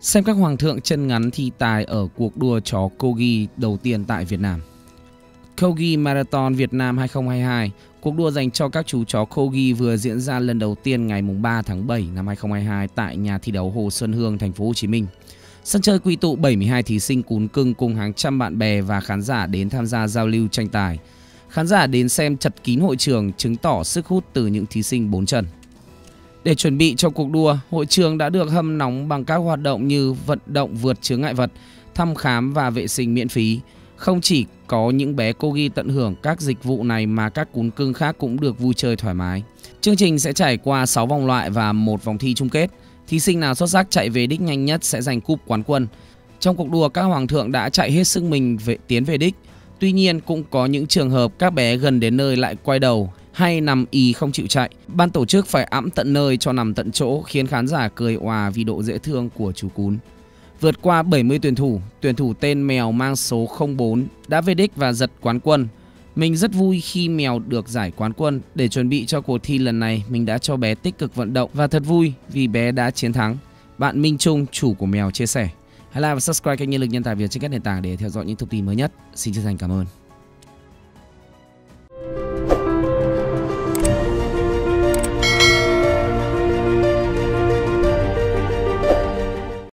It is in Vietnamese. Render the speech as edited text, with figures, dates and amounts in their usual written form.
Xem các hoàng thượng chân ngắn thi tài ở cuộc đua chó Corgi đầu tiên tại Việt Nam. Corgi Marathon Việt Nam 2022, cuộc đua dành cho các chú chó Corgi vừa diễn ra lần đầu tiên ngày 3 tháng 7 năm 2022 tại nhà thi đấu Hồ Xuân Hương, thành phố Hồ Chí Minh. Sân chơi quy tụ 72 thí sinh cún cưng cùng hàng trăm bạn bè và khán giả đến tham gia giao lưu tranh tài. Khán giả đến xem chật kín hội trường, chứng tỏ sức hút từ những thí sinh 4 chân. Để chuẩn bị cho cuộc đua, hội trường đã được hâm nóng bằng các hoạt động như vận động vượt chướng ngại vật, thăm khám và vệ sinh miễn phí. Không chỉ có những bé Corgi tận hưởng các dịch vụ này mà các cún cưng khác cũng được vui chơi thoải mái. Chương trình sẽ trải qua 6 vòng loại và một vòng thi chung kết. Thí sinh nào xuất sắc chạy về đích nhanh nhất sẽ giành cúp quán quân. Trong cuộc đua, các hoàng thượng đã chạy hết sức mình tiến về đích. Tuy nhiên, cũng có những trường hợp các bé gần đến nơi lại quay đầu hay nằm ì không chịu chạy. Ban tổ chức phải ẵm tận nơi cho nằm tận chỗ, khiến khán giả cười òa vì độ dễ thương của chú cún. Vượt qua 70 tuyển thủ tên Mèo mang số 04 đã về đích và giật quán quân. Mình rất vui khi Mèo được giải quán quân. Để chuẩn bị cho cuộc thi lần này, mình đã cho bé tích cực vận động và thật vui vì bé đã chiến thắng. Bạn Minh Trung, chủ của Mèo chia sẻ. Hãy like và subscribe kênh Nhân lực Nhân tài Việt trên các nền tảng để theo dõi những thông tin mới nhất. Xin chân thành cảm ơn.